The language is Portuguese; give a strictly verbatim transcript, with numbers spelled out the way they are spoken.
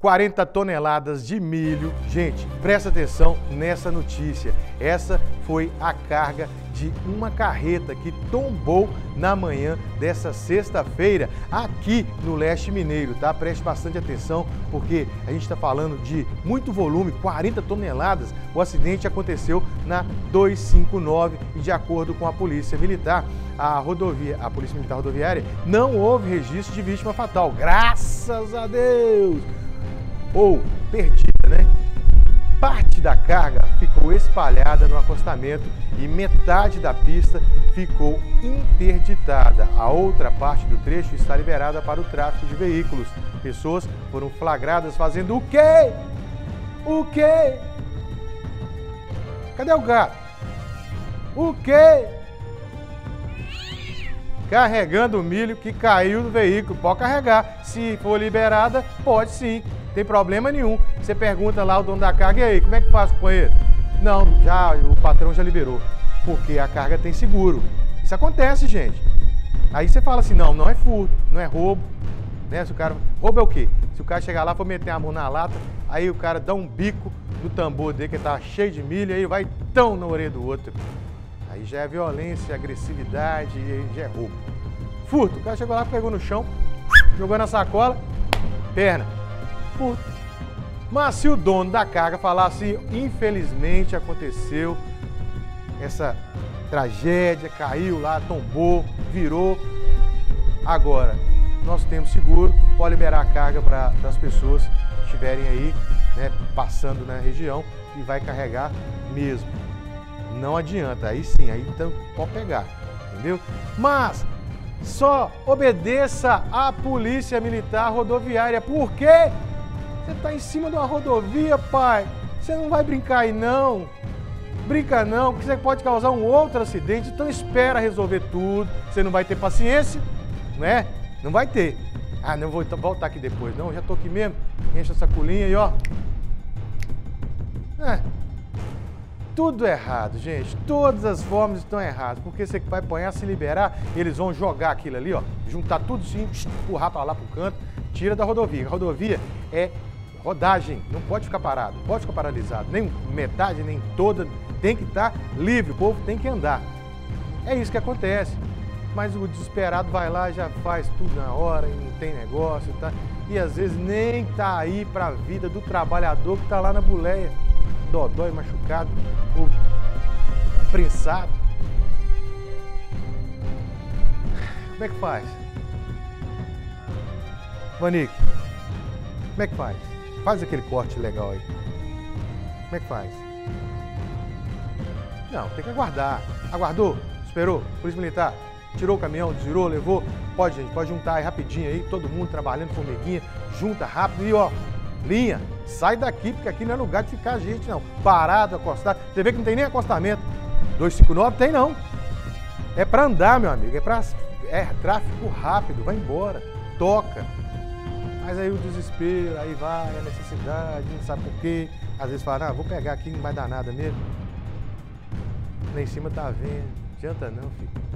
quarenta toneladas de milho. Gente, presta atenção nessa notícia. Essa foi a carga de uma carreta que tombou na manhã dessa sexta-feira aqui no Leste Mineiro, tá? Preste bastante atenção porque a gente está falando de muito volume, quarenta toneladas. O acidente aconteceu na duzentos e cinquenta e nove e, de acordo com a Polícia Militar, a rodovia, a Polícia Militar Rodoviária, não houve registro de vítima fatal. Graças a Deus! Ou perdida, né? Parte da carga ficou espalhada no acostamento e metade da pista ficou interditada. A outra parte do trecho está liberada para o tráfego de veículos. Pessoas foram flagradas fazendo o quê? O quê? Cadê o gato? O quê? Carregando o milho que caiu do veículo. Pode carregar. Se for liberada, pode sim. Tem problema nenhum. Você pergunta lá ao dono da carga, e aí, como é que faz com ele? Não, já, o patrão já liberou, porque a carga tem seguro. Isso acontece, gente. Aí você fala assim, não, não é furto, não é roubo, né? Se o cara, roubo é o quê? Se o cara chegar lá, for meter a mão na lata, aí o cara dá um bico no tambor dele, que tá cheio de milho, aí vai tão na orelha do outro. Aí já é violência, agressividade, aí já é roubo. Furto, o cara chegou lá, pegou no chão, jogou na sacola, perna. Furto. Mas se o dono da carga falar assim, infelizmente aconteceu essa tragédia, caiu lá, tombou, virou. Agora, nós temos seguro, pode liberar a carga para as pessoas que estiverem aí, né, passando na região e vai carregar mesmo. Não adianta, aí sim, aí então pode pegar, entendeu? Mas só obedeça à Polícia Militar Rodoviária, por quê? Você está em cima de uma rodovia, pai. Você não vai brincar aí, não. Brinca não, porque você pode causar um outro acidente. Então espera resolver tudo. Você não vai ter paciência, né? Não vai ter. Ah, não vou voltar aqui depois. Não, já tô aqui mesmo. Enche a sacolinha e ó. É. Tudo errado, gente. Todas as formas estão erradas. Porque você vai apanhar, se liberar, eles vão jogar aquilo ali, ó. Juntar tudo assim, empurrar para lá pro canto. Tira da rodovia. A rodovia é rodagem, não pode ficar parado, não pode ficar paralisado, nem metade, nem toda, tem que estar livre, o povo tem que andar. É isso que acontece, mas o desesperado vai lá, já faz tudo na hora e não tem negócio, tá? E às vezes nem tá aí para a vida do trabalhador que tá lá na boleia, dodói, machucado, ou prensado. Como é que faz? Vanique, como é que faz? Faz aquele corte legal aí. Como é que faz? Não, tem que aguardar. Aguardou? Esperou? Polícia Militar? Tirou o caminhão, desvirou, levou? Pode, gente, pode juntar aí rapidinho aí, todo mundo trabalhando, formiguinha, junta rápido e ó, linha, sai daqui, porque aqui não é lugar de ficar gente, não. Parado, acostado. Você vê que não tem nem acostamento. duzentos e cinquenta e nove tem não. É pra andar, meu amigo, é pra... é tráfego rápido, vai embora, toca. Mas aí o desespero, aí vai a necessidade, não sabe por quê. Às vezes fala, ah, vou pegar aqui, não vai dar nada mesmo. Lá em cima tá vendo, não adianta não, filho.